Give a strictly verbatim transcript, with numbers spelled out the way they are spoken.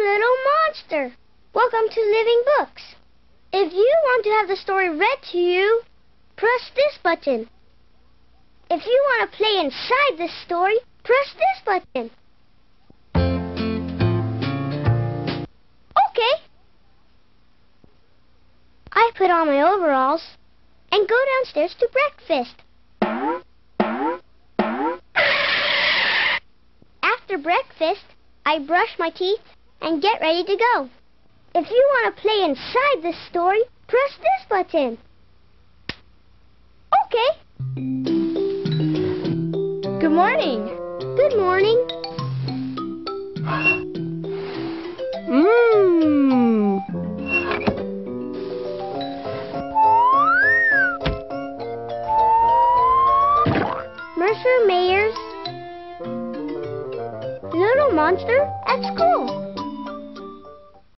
little monster. Welcome to Living Books. If you want to have the story read to you, press this button. If you want to play inside this story, press this button. Okay. I put on my overalls and go downstairs to breakfast. After breakfast, I brush my teeth and get ready to go. If you want to play inside this story, press this button. Okay. Good morning. Good morning. Mmm. Mercer Mayer's Little Monster at School.